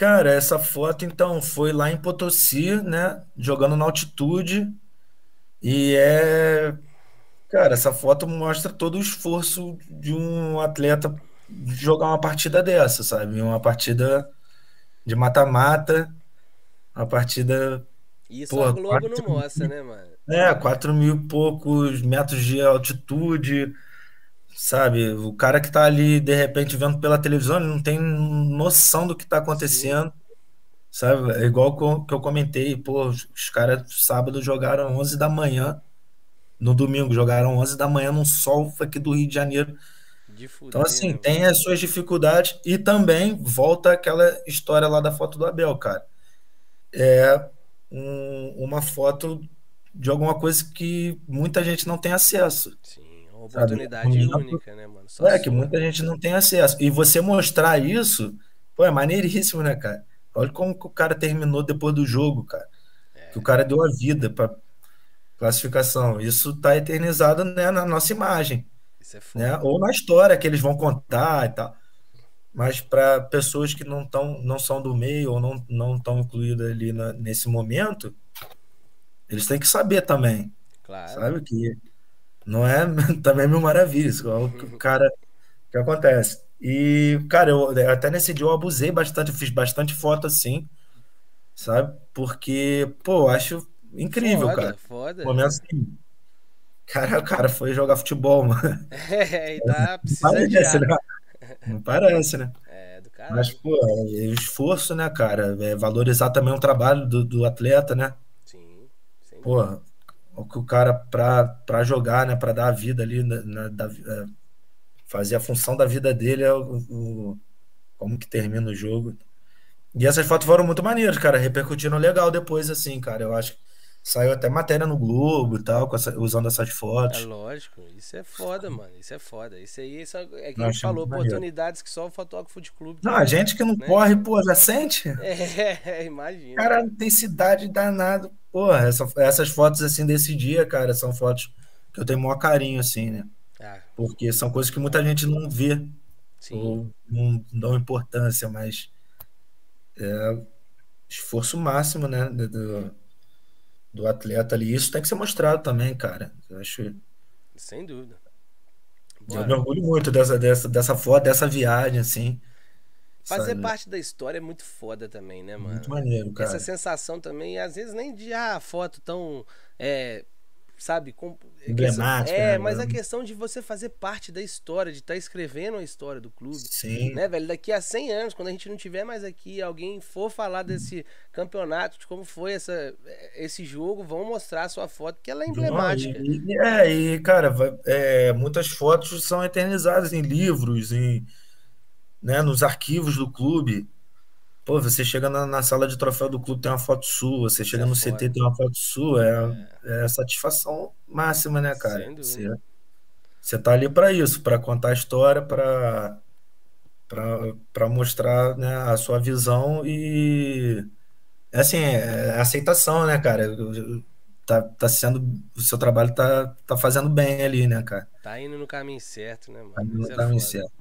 Cara, essa foto então foi lá em Potosí, né? Jogando na altitude. E cara, essa foto mostra todo o esforço de um atleta de jogar uma partida dessa, sabe? Uma partida de mata-mata, uma partida, Isso a porra, Globo não mostra, né, mano? 4.000 e poucos metros de altitude, sabe? O cara que tá ali, de repente, vendo pela televisão, ele não tem noção do que tá Sim, acontecendo. Sabe? É igual que eu comentei, pô, os caras sábado jogaram 11 da manhã, no domingo jogaram 11 da manhã num sol aqui do Rio de Janeiro. de Então, fuder, assim, né, mano? tem as suas dificuldades e também volta aquela história lá da foto do Abel, cara. Uma foto de alguma coisa que muita gente não tem acesso, Sim, uma sabe? Um oportunidade momento, única, né, mano? Só que sua. muita gente não tem acesso. E você mostrar isso, pô, é maneiríssimo, né, cara? Olha como que o cara terminou depois do jogo, cara. Que o cara deu a vida para classificação. Isso está eternizado, né, na nossa imagem, Isso é né? foda. Ou na história que eles vão contar e tal. Mas para pessoas que não são do meio ou não estão incluídas ali nesse momento, eles têm que saber também, Claro. sabe? Que não é também mil maravilhas, é o que o cara que acontece. E, cara, até nesse dia eu abusei bastante, eu fiz bastante foto assim, sabe? Porque, pô, eu acho incrível, cara. Foda, foda. Momento assim, cara, o cara foi jogar futebol, mano. É, e tá Não precisando de parece, ar. né? Não parece, né? É, do Mas, caralho. pô, é esforço, né, cara? É valorizar também o trabalho do atleta, né? Sim, sem Pô, dúvida. o que o cara, pra jogar, né, pra dar a vida ali, fazer a função da vida dele é como que termina o jogo. E essas fotos foram muito maneiras, cara, repercutiram legal depois, assim, cara. Eu acho que saiu até matéria no Globo e tal, usando essas É fotos. lógico, isso é foda, mano. Isso é foda. Isso aí é que Eu a gente achei falou, muito maneiro. oportunidades que só o Fotógrafo de Clube Não, a que, gente que não né? corre, pô, já sente. É, imagina, Cara, mano. intensidade danada. Porra, essas fotos assim desse dia, cara, são fotos que eu tenho o maior carinho, assim, né? Ah, Porque são coisas que muita gente não vê sim, ou não dão importância, mas esforço máximo, né, do atleta ali. Isso tem que ser mostrado também, cara. sem dúvida. Eu me Bora. orgulho muito dessa foto, dessa viagem, assim, Fazer sabe? parte da história é muito foda também, né, Muito mano? maneiro, Essa cara. sensação também, às vezes nem de foto tão, é, sabe, Emblemática, né? mas a questão de você fazer parte da história, de estar escrevendo a história do clube, Sim. né, velho? Daqui a 100 anos, quando a gente não tiver mais aqui, alguém for falar desse campeonato, de como foi esse jogo, vão mostrar a sua foto, que ela é Não, emblemática. cara, muitas fotos são eternizadas em livros, né, nos arquivos do clube. Pô, você chega na sala de troféu do clube, tem uma foto sua, você Isso chega é no CT, foda. tem uma foto sua, é satisfação máxima, né, cara? Sem Você, dúvida. você tá ali para isso, para contar a história, para mostrar, né, a sua visão e assim, aceitação, né, cara? Tá sendo, o seu trabalho tá fazendo bem ali, né, cara? Tá indo no caminho certo, né, Tá mano? indo Isso no é caminho foda. certo.